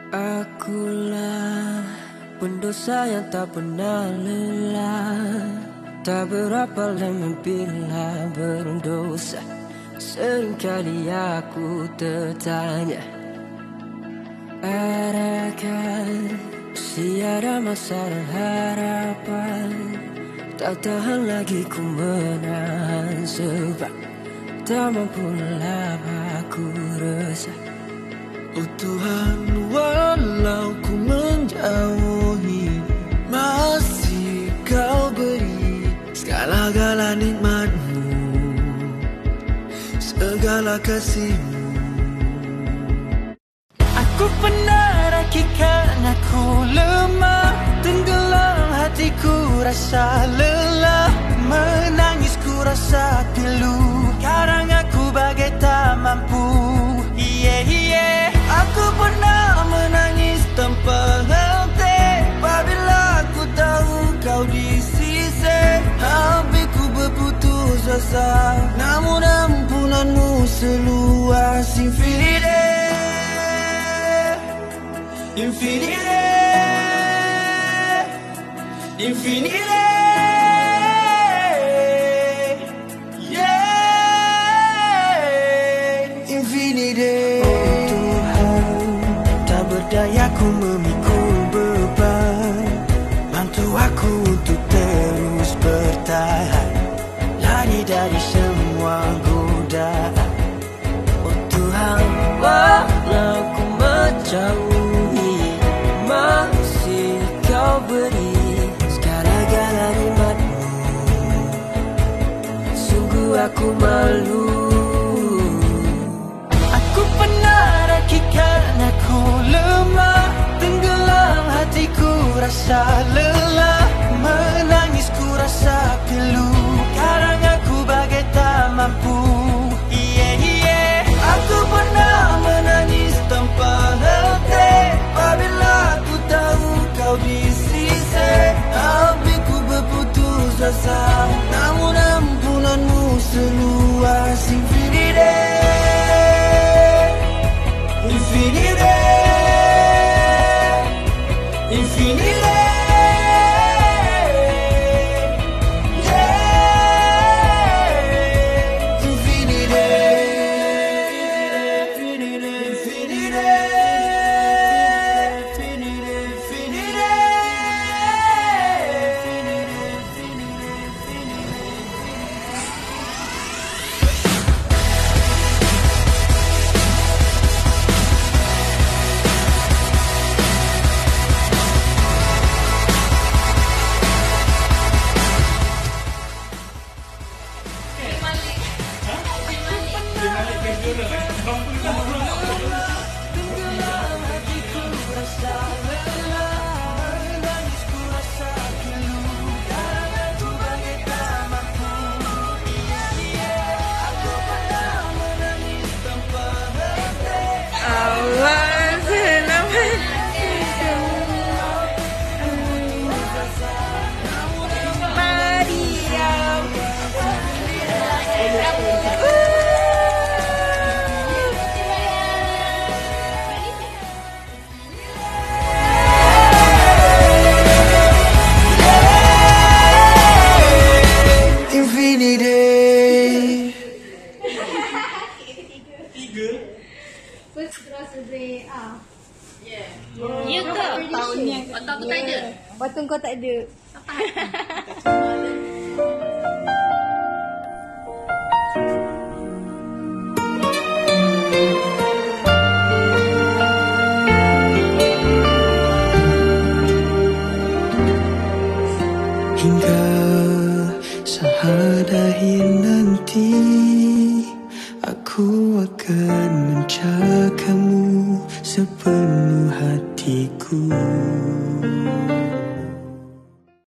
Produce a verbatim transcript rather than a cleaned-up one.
Akulah pendosa yang tak pernah lelah, tak berapa lama bila berdosa. Seringkali aku tertanya, adakah tiada masa dan harapan? Tak tahan lagi ku menahan, sebab tak mampu lah aku resah. Oh Tuhan, walau ku menjauhi, masih Kau beri segala-gala nikmat-Mu, segala kasih-Mu. Aku pernah rakikan aku lemah, tenggelam hatiku rasa lelah, menangis ku rasa pilu, kadang aku bagai tak mampu. Yeah, yeah. Aku pernah menangis tanpa henti, apabila aku tahu Kau di sisi. Hampir ku berputus asa, namun ampunan-Mu seluas infinite, infinite, infinite. Daya ku memikul beban, bantu aku untuk terus bertahan, lari dari semua godaan. Oh Tuhan, walau ku menjauhi, masih Kau beri segala-gala nikmat-Mu. Sungguh aku malu. Aku pernah rakikan aku lemah, tenggelam hatiku rasa lelah, menangis ku rasa pilu, kadang aku bagai tak mampu. Yeah, yeah. Aku pernah menangis tanpa henti, apabila aku tahu Kau di sisi. Hampir ku berputus asa, namun ampunan-Mu seluas infinite, infinite, infinite. Ya ke? Otak aku tak ada. Batung kau tak ada. Hingga sehari nanti aku akan mencari